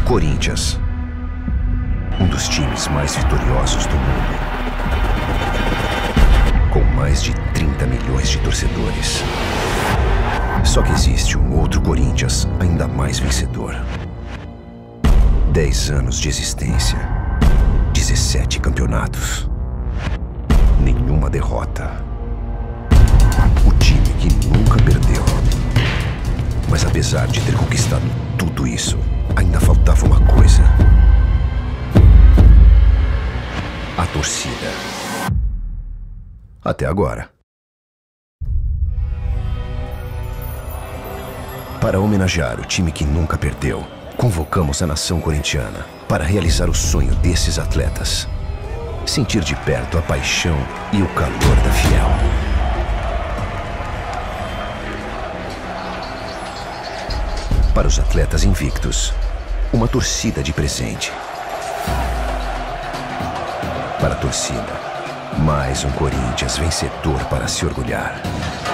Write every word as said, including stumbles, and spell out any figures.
Corinthians, um dos times mais vitoriosos do mundo, com mais de trinta milhões de torcedores. Só que existe um outro Corinthians ainda mais vencedor. Dez anos de existência, dezessete campeonatos, nenhuma derrota. O time que nunca perdeu. Mas apesar de ter conquistado tudo isso, ainda faltava uma coisa: a torcida. Até agora. Para homenagear o time que nunca perdeu, convocamos a nação corintiana para realizar o sonho desses atletas. Sentir de perto a paixão e o calor da Fiel. Para os atletas invictos, uma torcida de presente. Para a torcida, mais um Corinthians vencedor para se orgulhar.